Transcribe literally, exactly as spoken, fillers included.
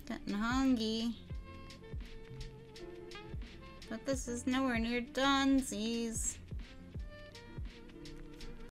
Getting hungry. But this is nowhere near donesies.